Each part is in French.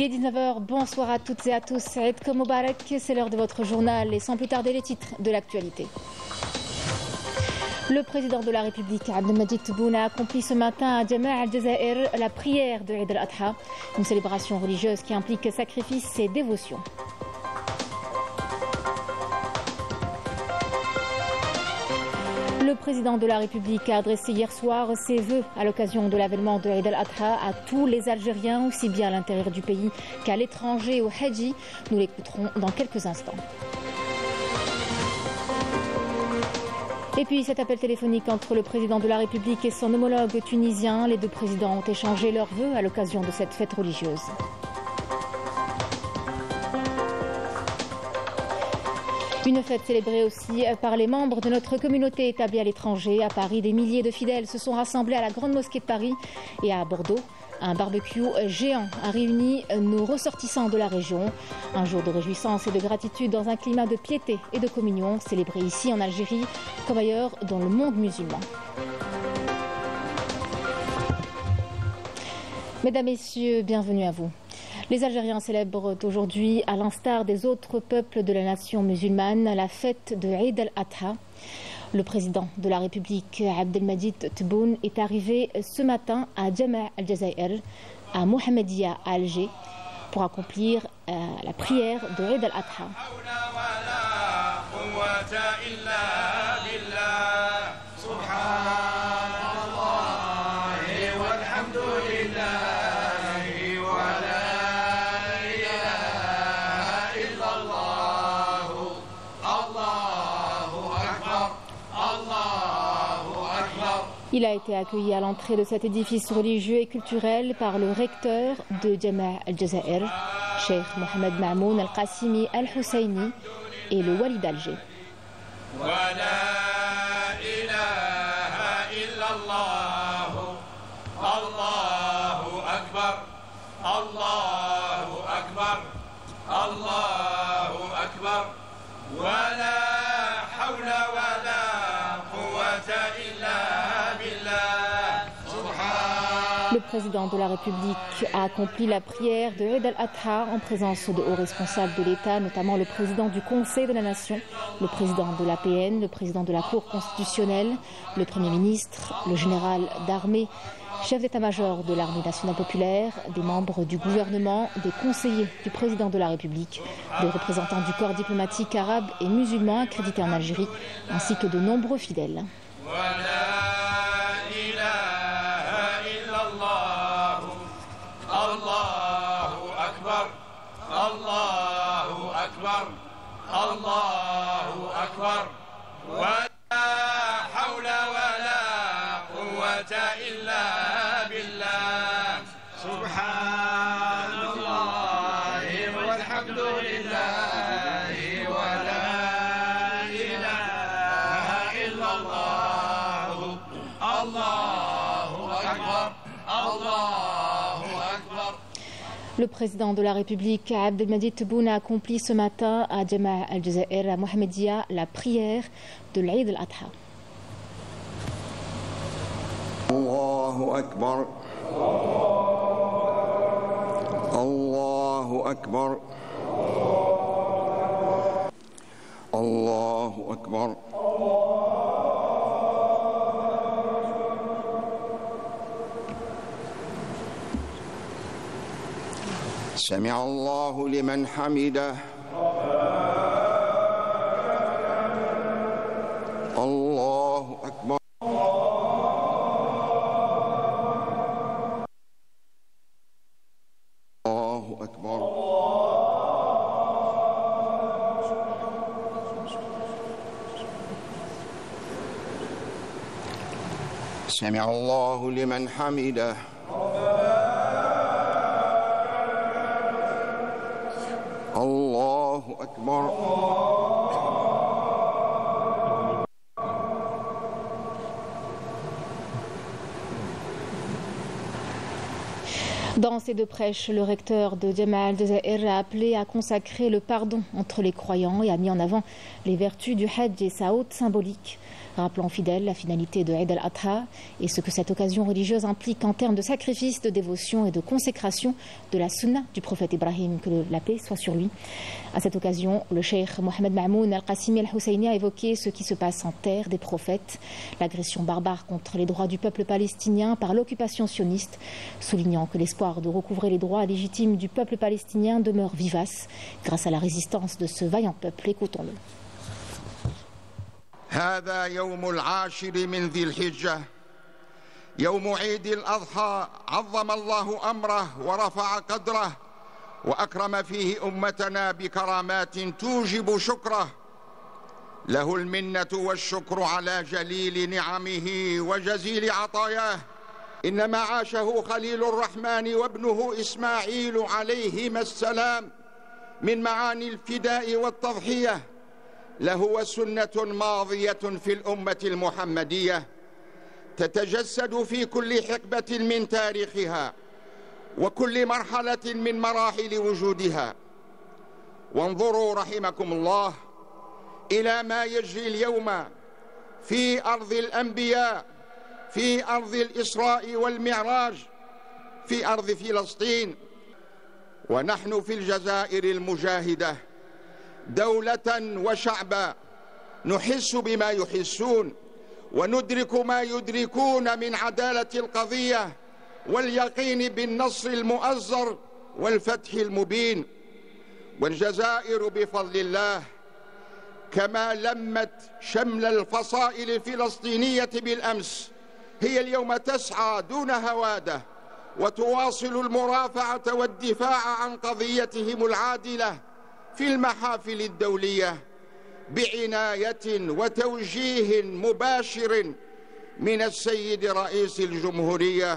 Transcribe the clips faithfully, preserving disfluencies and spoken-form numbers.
Il est dix-neuf heures, bonsoir à toutes et à tous. Eid Moubarak, c'est l'heure de votre journal et sans plus tarder les titres de l'actualité. Le président de la République, Abdelmadjid Tebboune, a accompli ce matin à Jama' al-Jazair la prière de Eid al-Adha, une célébration religieuse qui implique sacrifice et dévotion. Le président de la République a adressé hier soir ses vœux à l'occasion de l'avènement de Eid al-Adha à tous les Algériens, aussi bien à l'intérieur du pays qu'à l'étranger, au Hadji. Nous l'écouterons dans quelques instants. Et puis cet appel téléphonique entre le président de la République et son homologue tunisien. Les deux présidents ont échangé leurs vœux à l'occasion de cette fête religieuse. Une fête célébrée aussi par les membres de notre communauté établie à l'étranger. À Paris, des milliers de fidèles se sont rassemblés à la Grande Mosquée de Paris et à Bordeaux. Un barbecue géant a réuni nos ressortissants de la région. Un jour de réjouissance et de gratitude dans un climat de piété et de communion, célébré ici en Algérie comme ailleurs dans le monde musulman. Mesdames, Messieurs, bienvenue à vous. Les Algériens célèbrent aujourd'hui, à l'instar des autres peuples de la nation musulmane, la fête de Eid al-Adha. Le président de la République, Abdelmadjid Tebboune, est arrivé ce matin à Jama' al-Jazair, à Mohammedia, à Alger, pour accomplir euh, la prière de Eid al-Adha. Il a été accueilli à l'entrée de cet édifice religieux et culturel par le recteur de Jama' al-Jazair, Cheikh Mohamed Mamoun al-Qassimi al-Husseini et le wali d'Alger. Le président de la République a accompli la prière de Eid al-Adha en présence de hauts responsables de l'État, notamment le président du Conseil de la Nation, le président de l'A P N, le président de la Cour constitutionnelle, le Premier ministre, le général d'armée, chef d'état-major de l'Armée nationale populaire, des membres du gouvernement, des conseillers du président de la République, des représentants du corps diplomatique arabe et musulman accrédités en Algérie, ainsi que de nombreux fidèles. Le président de la République, Abdelmadjid Tebboune, a accompli ce matin à Jama' al-Jazair, à Mohammedia, la prière de l'Eid al-Adha. Allahu Akbar. Allahu Akbar. Allahu Akbar. سمع الله لمن حمده الله أكبر الله أكبر سمع الله لمن حمده الله أكبر. Dans ces deux prêches, le recteur de Jama' al-Jazair a appelé à consacrer le pardon entre les croyants et a mis en avant les vertus du Hajj et sa haute symbolique. rappelant aux fidèles la finalité de Eid al-Adha et ce que cette occasion religieuse implique en termes de sacrifice, de dévotion et de consécration de la sunna du prophète Ibrahim, que la paix soit sur lui. À cette occasion, le cheikh Mohamed Ma'moun al-Qassimi al-Husseini a évoqué ce qui se passe en terre des prophètes, l'agression barbare contre les droits du peuple palestinien par l'occupation sioniste, soulignant que l'espoir de recouvrer les droits légitimes du peuple palestinien demeure vivace grâce à la résistance de ce vaillant peuple. Écoutons-le. هذا يوم العاشر من ذي الحجة يوم عيد الأضحى عظم الله أمره ورفع قدره وأكرم فيه أمتنا بكرامات توجب شكره له المنة والشكر على جليل نعمه وجزيل عطاياه إنما عاشه خليل الرحمن وابنه إسماعيل عليهما السلام من معاني الفداء والتضحية لهو سنة ماضية في الأمة المحمدية تتجسد في كل حقبة من تاريخها وكل مرحلة من مراحل وجودها. وانظروا رحمكم الله إلى ما يجري اليوم في أرض الأنبياء، في أرض الإسراء والمعراج، في أرض فلسطين، ونحن في الجزائر المجاهدة دولة وشعبا نحس بما يحسون وندرك ما يدركون من عدالة القضية واليقين بالنصر المؤزر والفتح المبين. والجزائر بفضل الله كما لمت شمل الفصائل الفلسطينية بالأمس هي اليوم تسعى دون هوادة وتواصل المرافعة والدفاع عن قضيتهم العادلة في المحافل الدولية بعناية وتوجيه مباشر من السيد رئيس الجمهورية.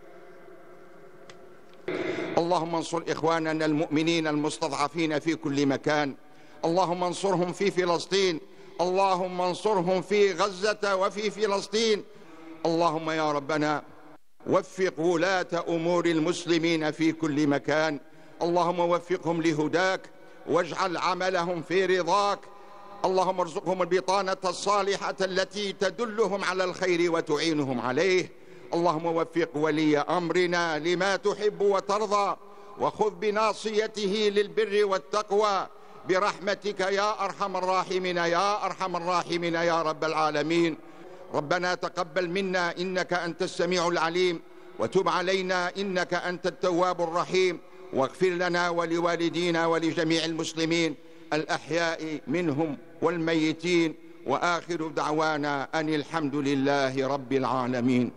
اللهم انصر إخواننا المؤمنين المستضعفين في كل مكان، اللهم انصرهم في فلسطين، اللهم انصرهم في غزة وفي فلسطين. اللهم يا ربنا وفق ولاة أمور المسلمين في كل مكان، اللهم وفقهم لهداك واجعل عملهم في رضاك، اللهم ارزقهم البطانة الصالحة التي تدلهم على الخير وتعينهم عليه. اللهم وفق ولي أمرنا لما تحب وترضى وخذ بناصيته للبر والتقوى برحمتك يا أرحم الراحمين يا أرحم الراحمين يا رب العالمين. ربنا تقبل منا إنك أنت السميع العليم وتب علينا إنك أنت التواب الرحيم واغفر لنا ولوالدينا ولجميع المسلمين الأحياء منهم والميتين وآخر دعوانا أن الحمد لله رب العالمين.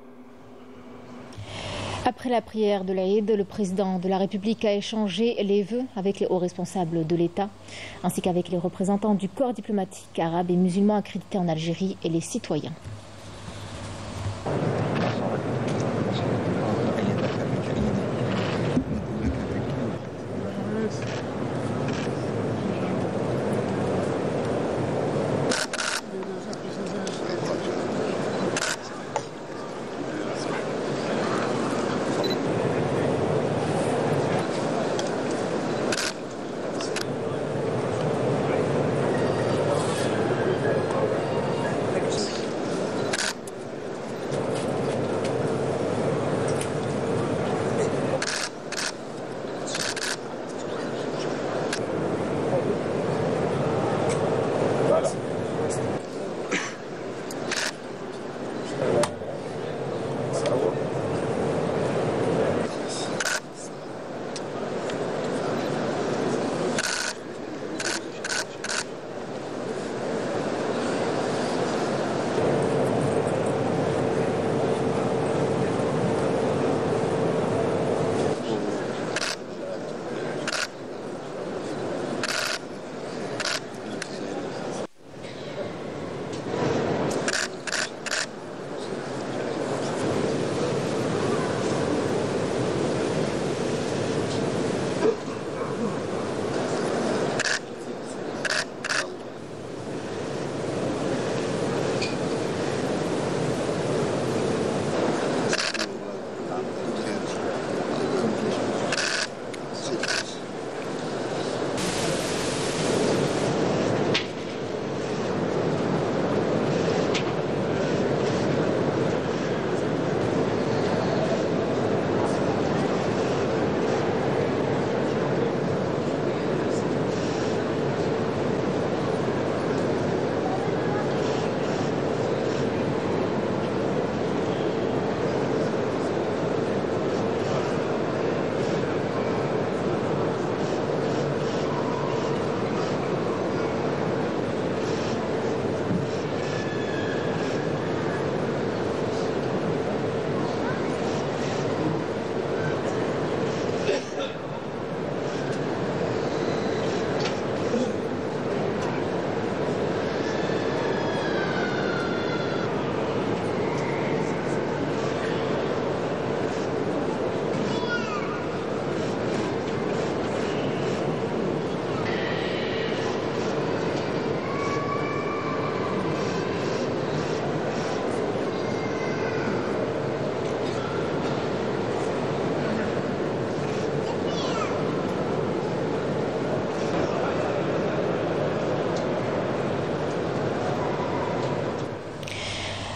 Après la prière de l'Aïd, le président de la République a échangé les vœux avec les hauts responsables de l'État, ainsi qu'avec les représentants du corps diplomatique arabe et musulman accrédités en Algérie et les citoyens.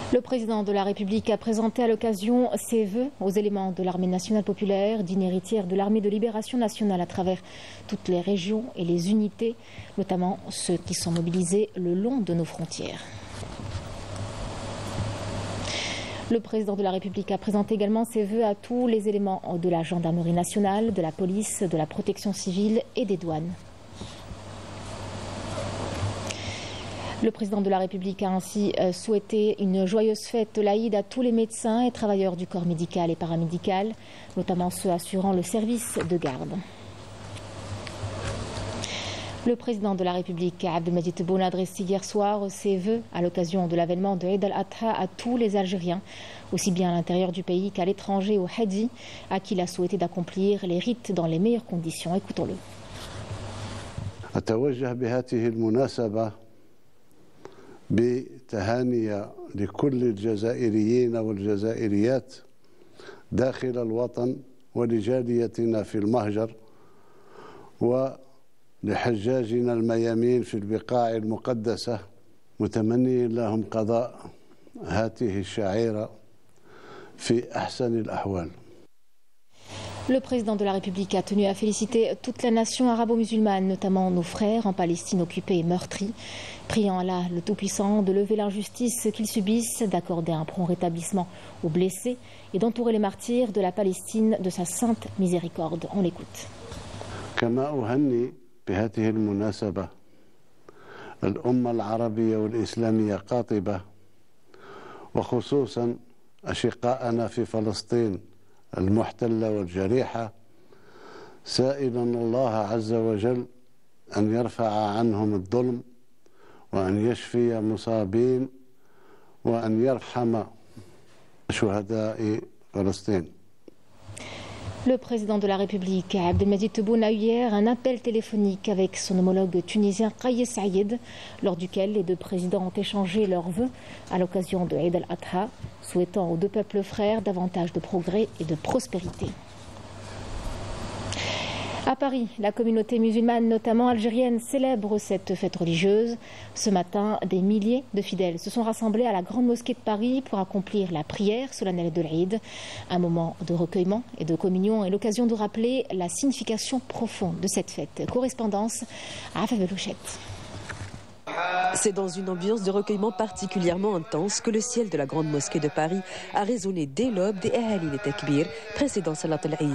Le président de la République a présenté à l'occasion ses vœux aux éléments de l'armée nationale populaire, digne héritière de l'armée de libération nationale à travers toutes les régions et les unités, notamment ceux qui sont mobilisés le long de nos frontières. Le président de la République a présenté également ses vœux à tous les éléments de la gendarmerie nationale, de la police, de la protection civile et des douanes. Le président de la République a ainsi souhaité une joyeuse fête de l'Aïd à tous les médecins et travailleurs du corps médical et paramédical, notamment ceux assurant le service de garde. Le président de la République, Abdelmadjid Tebboune, a adressé hier soir ses vœux à l'occasion de l'avènement de Eid al-Adha à tous les Algériens, aussi bien à l'intérieur du pays qu'à l'étranger, au Hadji, à qui il a souhaité d'accomplir les rites dans les meilleures conditions. Écoutons-le. بتهاني لكل الجزائريين والجزائريات داخل الوطن ولجاليتنا في المهجر ولحجاجنا الميامين في البقاع المقدسة متمني لهم قضاء هذه الشعيرة في أحسن الأحوال. Le président de la République a tenu à féliciter toute la nation arabo-musulmane, notamment nos frères en Palestine occupée et meurtris, priant Allah le Tout-Puissant de lever l'injustice qu'ils subissent, d'accorder un prompt rétablissement aux blessés et d'entourer les martyrs de la Palestine de sa sainte miséricorde. On l'écoute. كما أهني بهذه المناسبة الأمة العربية والإسلامية قاطبة وخصوصا أشقاءنا في فلسطين المحتلة والجريحة سائلا الله عز وجل أن يرفع عنهم الظلم وأن يشفي مصابين وأن يرحم شهداء فلسطين. Le président de la République, Abdelmadjid Tebboune, a eu hier un appel téléphonique avec son homologue tunisien Kais Saïed, lors duquel les deux présidents ont échangé leurs vœux à l'occasion de Eid al-Adha, souhaitant aux deux peuples frères davantage de progrès et de prospérité. À Paris, la communauté musulmane, notamment algérienne, célèbre cette fête religieuse. Ce matin, des milliers de fidèles se sont rassemblés à la Grande Mosquée de Paris pour accomplir la prière solennelle de l'Aïd. Un moment de recueillement et de communion et l'occasion de rappeler la signification profonde de cette fête. Correspondance à Afa Belouchette. C'est dans une ambiance de recueillement particulièrement intense que le ciel de la Grande Mosquée de Paris a résonné dès l'aube des Ahalil et Takbir précédant Salat al-Aïd.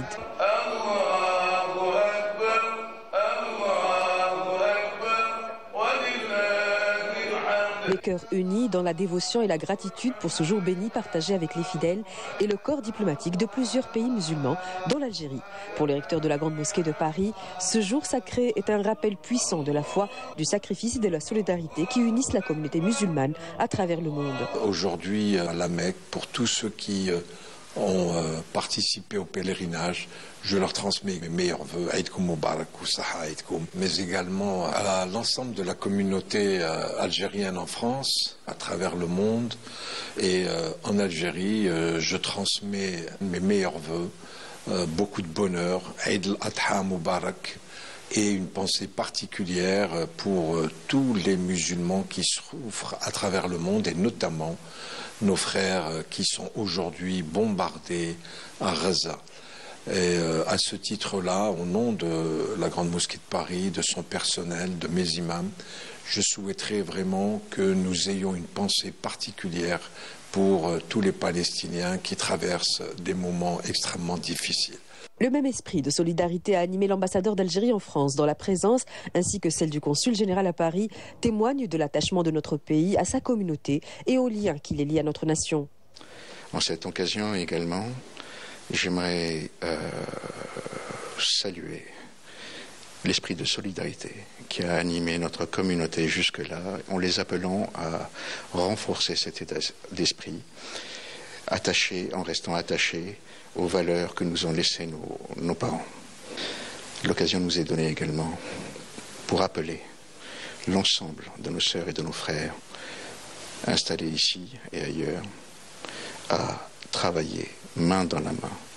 Les cœurs unis dans la dévotion et la gratitude pour ce jour béni partagé avec les fidèles et le corps diplomatique de plusieurs pays musulmans, dont l'Algérie. Pour les recteurs de la Grande Mosquée de Paris, ce jour sacré est un rappel puissant de la foi, du sacrifice et de la solidarité qui unissent la communauté musulmane à travers le monde. Aujourd'hui, à la Mecque, pour tous ceux qui ont participé au pèlerinage, je leur transmets mes meilleurs vœux, Aïdkoum Moubarak ou Saha Aïdkoum, mais également à l'ensemble de la communauté algérienne en France, à travers le monde. Et en Algérie, je transmets mes meilleurs vœux, beaucoup de bonheur, Aïd al-Adha Moubarak, et une pensée particulière pour tous les musulmans qui souffrent à travers le monde, et notamment nos frères qui sont aujourd'hui bombardés à Gaza. Et à ce titre-là, au nom de la Grande Mosquée de Paris, de son personnel, de mes imams, je souhaiterais vraiment que nous ayons une pensée particulière pour tous les Palestiniens qui traversent des moments extrêmement difficiles. Le même esprit de solidarité a animé l'ambassadeur d'Algérie en France, dont la présence, ainsi que celle du consul général à Paris, témoigne de l'attachement de notre pays à sa communauté et aux liens qui les lient à notre nation. En cette occasion également, j'aimerais euh, saluer l'esprit de solidarité qui a animé notre communauté jusque-là, en les appelant à renforcer cet état d'esprit, attaché, en restant attachés aux valeurs que nous ont laissées nos, nos parents. L'occasion nous est donnée également pour appeler l'ensemble de nos sœurs et de nos frères installés ici et ailleurs à travailler main dans la main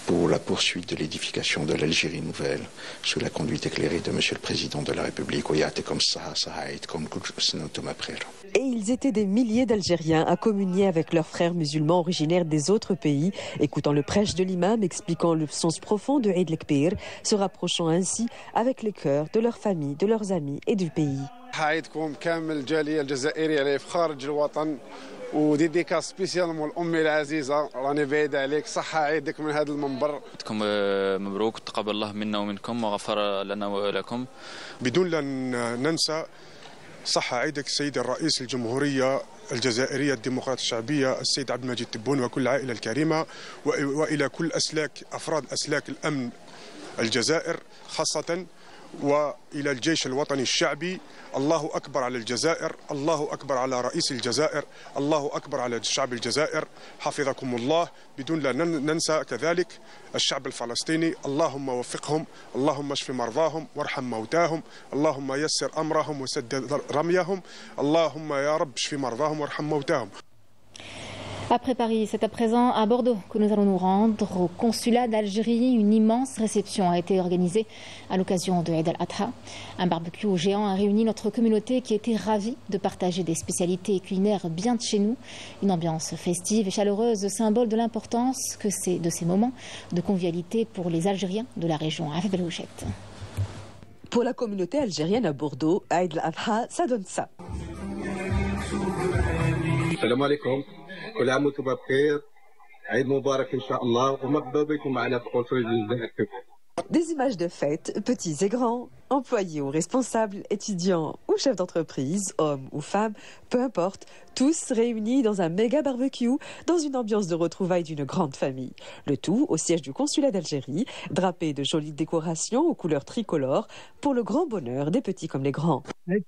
pour la poursuite de l'édification de l'Algérie nouvelle sous la conduite éclairée de Monsieur le Président de la République. Et ils étaient des milliers d'Algériens à communier avec leurs frères musulmans originaires des autres pays, écoutant le prêche de l'imam, expliquant le sens profond de Eid el-Kbir, se rapprochant ainsi avec les cœurs de leurs familles, de leurs amis et du pays. وديديكا سبيسيال مول امي العزيزه راني بعيد عليك صحه عيدك من هذا المنبر مبروك تقبل الله منا ومنكم وغفر لنا ولكم. بدون لا ننسى صحه عيدك السيد الرئيس الجمهوريه الجزائريه الديمقراطيه الشعبيه السيد عبد المجيد تبون وكل العائله الكريمه والى كل اسلاك افراد اسلاك الامن الجزائر خاصه وإلى الجيش الوطني الشعبي. الله أكبر على الجزائر، الله أكبر على رئيس الجزائر، الله أكبر على الشعب الجزائر، حفظكم الله. بدون لا ننسى كذلك الشعب الفلسطيني، اللهم وفقهم، اللهم اشف مرضاهم وارحم موتاهم، اللهم يسر أمرهم وسدد رميهم، اللهم يا رب اشف مرضاهم وارحم موتاهم. Après Paris, c'est à présent à Bordeaux que nous allons nous rendre. Au consulat d'Algérie, une immense réception a été organisée à l'occasion de Eid al-Adha. Un barbecue géant a réuni notre communauté qui était ravie de partager des spécialités culinaires bien de chez nous. Une ambiance festive et chaleureuse, symbole de l'importance que c'est de ces moments de convivialité pour les Algériens de la région. Avec Belouchette. Pour la communauté algérienne à Bordeaux, Eid al-Adha, ça donne ça. Salam alaikum. كل عام وانتم بخير عيد مبارك ان شاء الله ومرحبا بكم معنا في قنصلية الجزائر. Des images de fête, petits et grands, employés ou responsables, étudiants ou chefs d'entreprise, hommes ou femmes, peu importe, tous réunis dans un méga barbecue, dans une ambiance de retrouvailles d'une grande famille. Le tout au siège du consulat d'Algérie, drapé de jolies décorations aux couleurs tricolores, pour le grand bonheur des petits comme les grands.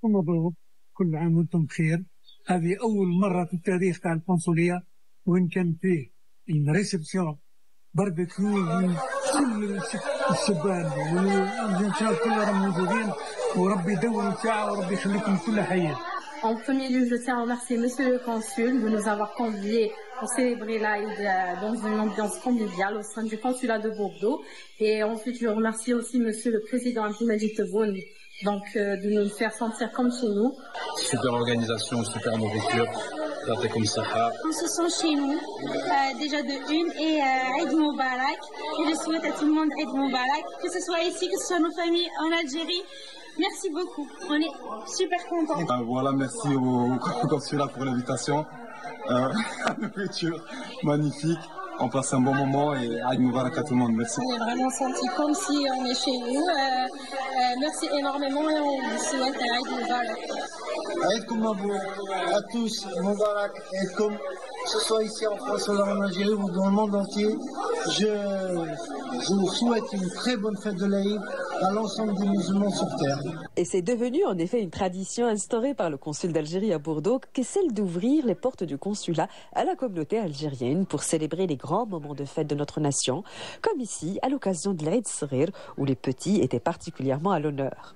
هذه أول مرة في التاريخ تاع القنصلية وين كان فيه ريسبسيون باربيكيو من كل الشبان والجنسات كلهم موجودين وربي يدوم الساعة وربي يخليكم كل حي. En premier lieu, je tiens à remercier Monsieur le Consul de nous avoir conviés pour célébrer l'Aïd dans une ambiance conviviale au sein du consulat de Bordeaux. Et ensuite, je remercie aussi Monsieur le Président Abdel Majid Tebboune donc euh, de nous faire sentir comme chez nous. Super organisation, super nourriture, traité comme ça. On se sent chez nous, euh, déjà de une, et euh, Eid Moubarak. Et je souhaite à tout le monde Eid Moubarak, que ce soit ici, que ce soit nos familles en Algérie. Merci beaucoup, on est super contents. Euh, voilà, merci au, au consulat pour l'invitation. Euh, la nourriture magnifique. On passe un bon moment et Eid Moubarak à tout le monde. Merci. On est vraiment senti comme si on est chez nous. Euh, euh, merci énormément et on vous souhaite un Eid Moubarak. Eid Moubarak à tous, Moubarak, Eid comme que ce soit ici en France ou en Algérie ou dans le monde entier. Je, je vous souhaite une très bonne fête de l'Aïd à l'ensemble des musulmans sur terre. Et c'est devenu en effet une tradition instaurée par le consul d'Algérie à Bordeaux qu'est celle d'ouvrir les portes du consulat à la communauté algérienne pour célébrer les grands moments de fête de notre nation, comme ici à l'occasion de l'Aïd Saghir où les petits étaient particulièrement à l'honneur.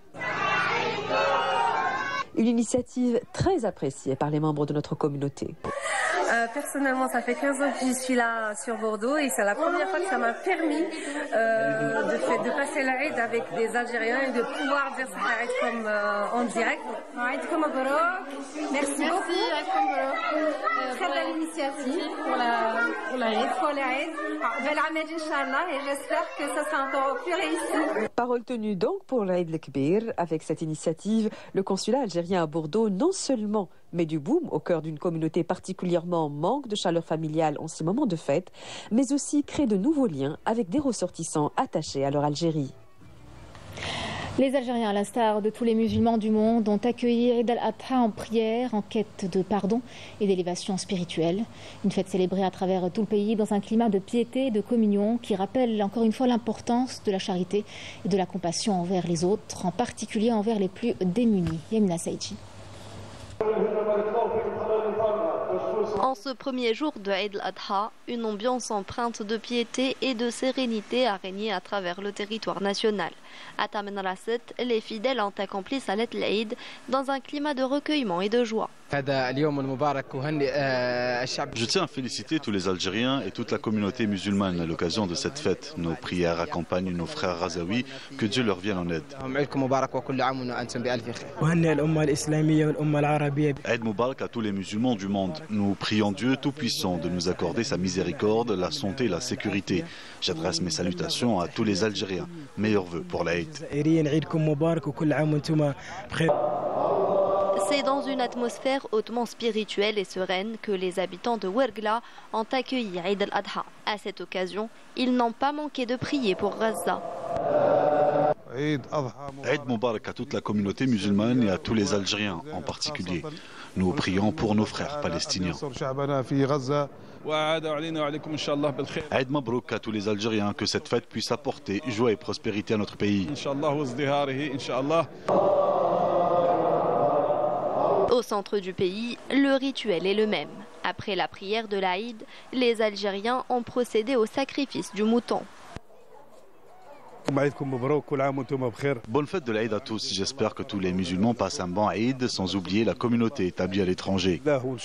Une initiative très appréciée par les membres de notre communauté. Euh, personnellement, ça fait quinze ans que je suis là sur Bordeaux et c'est la première fois que ça m'a permis euh, de, de passer l'Aïd avec des Algériens et de pouvoir dire ça Aïd comme euh, en direct. Aïd comme Mabarak. Merci, Merci beaucoup. Aïd comme euh, Très belle initiative pour l'Aïd. Pour l'Aïd. Bel Ahmed, Inch'Allah, et j'espère que ça sera encore plus réussi. Parole tenue donc pour l'Aïd el-Kbir. Avec cette initiative, le consulat algérien à Bordeaux non seulement met du boom au cœur d'une communauté particulièrement en manque de chaleur familiale en ces moments de fête, mais aussi crée de nouveaux liens avec des ressortissants attachés à leur Algérie. Les Algériens, à l'instar de tous les musulmans du monde, ont accueilli Eid al-Adha en prière, en quête de pardon et d'élévation spirituelle. Une fête célébrée à travers tout le pays dans un climat de piété et de communion qui rappelle encore une fois l'importance de la charité et de la compassion envers les autres, en particulier envers les plus démunis. Yamina Saïdji. En ce premier jour de Eid al-Adha, une ambiance empreinte de piété et de sérénité a régné à travers le territoire national. À Tamen Rasset, les fidèles ont accompli Salat al-Eid dans un climat de recueillement et de joie. Je tiens à féliciter tous les Algériens et toute la communauté musulmane à l'occasion de cette fête. Nos prières accompagnent nos frères Razaouis, que Dieu leur vienne en aide. Eid Mubarak à tous les musulmans du monde. Nous prions Dieu Tout-Puissant de nous accorder sa miséricorde, la santé et la sécurité. J'adresse mes salutations à tous les Algériens. Meilleurs vœux pour l'Aïd. C'est dans une atmosphère hautement spirituelle et sereine que les habitants de Ouergla ont accueilli Eid al-Adha. À cette occasion, ils n'ont pas manqué de prier pour Gaza. Eid Mubarak à toute la communauté musulmane et à tous les Algériens en particulier. Nous prions pour nos frères palestiniens. Eid Mabrouk à tous les Algériens, que cette fête puisse apporter joie et prospérité à notre pays. Au centre du pays, le rituel est le même. Après la prière de l'Aïd, les Algériens ont procédé au sacrifice du mouton. Bonne fête de l'Aïd à tous. J'espère que tous les musulmans passent un bon Aïd, sans oublier la communauté établie à l'étranger.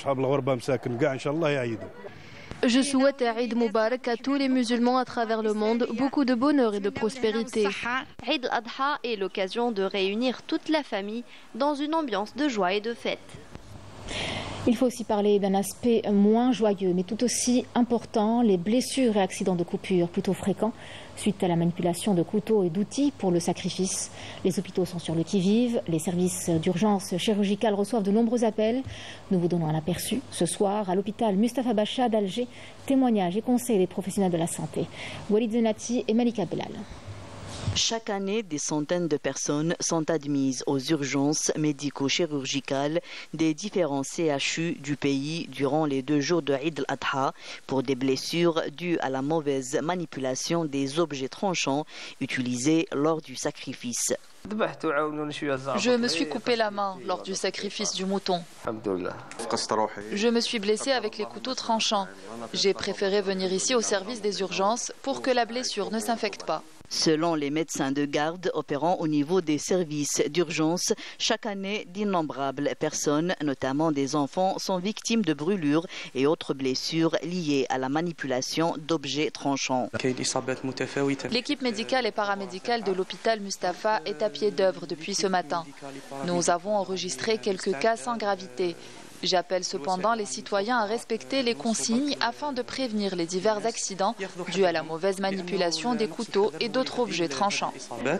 Je souhaite Eid Mubarak à tous les musulmans à travers le monde, beaucoup de bonheur et de prospérité. Eid al-Adha est l'occasion de réunir toute la famille dans une ambiance de joie et de fête. Il faut aussi parler d'un aspect moins joyeux, mais tout aussi important, les blessures et accidents de coupure plutôt fréquents suite à la manipulation de couteaux et d'outils pour le sacrifice. Les hôpitaux sont sur le qui-vive, les services d'urgence chirurgicale reçoivent de nombreux appels. Nous vous donnons un aperçu ce soir à l'hôpital Mustapha Bacha d'Alger. Témoignages et conseils des professionnels de la santé. Walid Zenati et Malika Belal. Chaque année, des centaines de personnes sont admises aux urgences médico-chirurgicales des différents C H U du pays durant les deux jours de Eid al-Adha pour des blessures dues à la mauvaise manipulation des objets tranchants utilisés lors du sacrifice. Je me suis coupé la main lors du sacrifice du mouton. Je me suis blessé avec les couteaux tranchants. J'ai préféré venir ici au service des urgences pour que la blessure ne s'infecte pas. Selon les médecins de garde opérant au niveau des services d'urgence, chaque année, d'innombrables personnes, notamment des enfants, sont victimes de brûlures et autres blessures liées à la manipulation d'objets tranchants. L'équipe médicale et paramédicale de l'hôpital Mustapha est à pied d'œuvre depuis ce matin. Nous avons enregistré quelques cas sans gravité. J'appelle cependant les citoyens à respecter les consignes afin de prévenir les divers accidents dus à la mauvaise manipulation des couteaux et d'autres objets tranchants.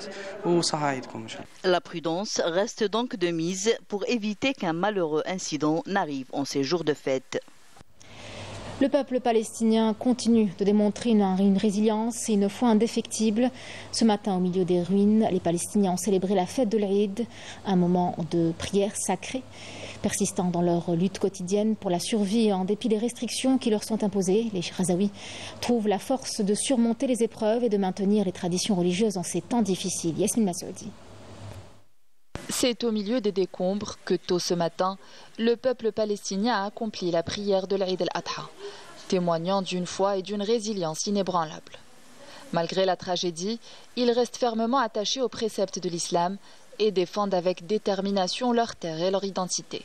La prudence reste donc de mise pour éviter qu'un malheureux incident n'arrive en ces jours de fête. Le peuple palestinien continue de démontrer une, une résilience et une foi indéfectible. Ce matin, au milieu des ruines, les Palestiniens ont célébré la fête de l'Aïd, un moment de prière sacrée. Persistant dans leur lutte quotidienne pour la survie en dépit des restrictions qui leur sont imposées, les Razaouis trouvent la force de surmonter les épreuves et de maintenir les traditions religieuses en ces temps difficiles. Yasmine Massoudi. C'est au milieu des décombres que tôt ce matin, le peuple palestinien a accompli la prière de l'Eid al-Adha, témoignant d'une foi et d'une résilience inébranlables. Malgré la tragédie, ils restent fermement attachés aux préceptes de l'islam et défendent avec détermination leur terre et leur identité.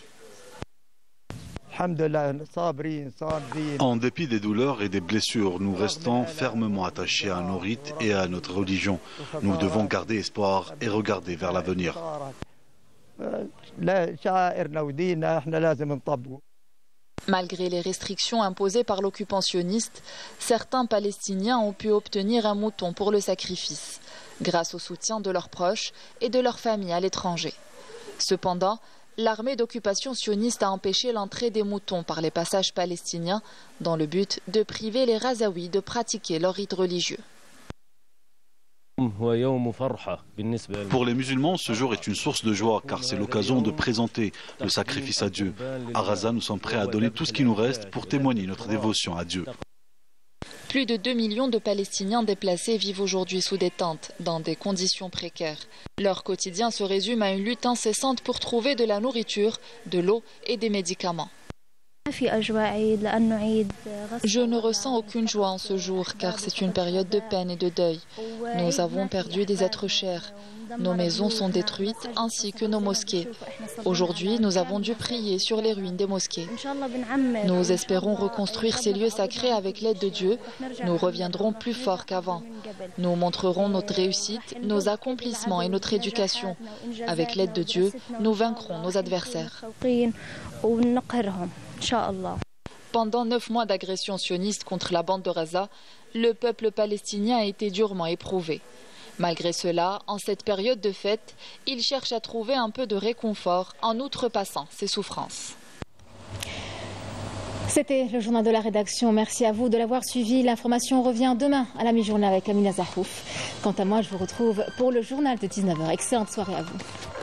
En dépit des douleurs et des blessures, nous restons fermement attachés à nos rites et à notre religion. Nous devons garder espoir et regarder vers l'avenir. Malgré les restrictions imposées par l'occupant sioniste, certains Palestiniens ont pu obtenir un mouton pour le sacrifice, grâce au soutien de leurs proches et de leurs familles à l'étranger. Cependant, l'armée d'occupation sioniste a empêché l'entrée des moutons par les passages palestiniens dans le but de priver les Razaouis de pratiquer leur rite religieux. Pour les musulmans, ce jour est une source de joie car c'est l'occasion de présenter le sacrifice à Dieu. À Gaza, nous sommes prêts à donner tout ce qui nous reste pour témoigner notre dévotion à Dieu. Plus de deux millions de Palestiniens déplacés vivent aujourd'hui sous des tentes, dans des conditions précaires. Leur quotidien se résume à une lutte incessante pour trouver de la nourriture, de l'eau et des médicaments. Je ne ressens aucune joie en ce jour car c'est une période de peine et de deuil. Nous avons perdu des êtres chers. Nos maisons sont détruites ainsi que nos mosquées. Aujourd'hui, nous avons dû prier sur les ruines des mosquées. Nous espérons reconstruire ces lieux sacrés avec l'aide de Dieu. Nous reviendrons plus forts qu'avant. Nous montrerons notre réussite, nos accomplissements et notre éducation. Avec l'aide de Dieu, nous vaincrons nos adversaires. Pendant neuf mois d'agression sioniste contre la bande de Gaza, le peuple palestinien a été durement éprouvé. Malgré cela, en cette période de fête, il cherche à trouver un peu de réconfort en outrepassant ses souffrances. C'était le journal de la rédaction. Merci à vous de l'avoir suivi. L'information revient demain à la mi-journée avec Amina Zahouf. Quant à moi, je vous retrouve pour le journal de dix-neuf heures. Excellente soirée à vous.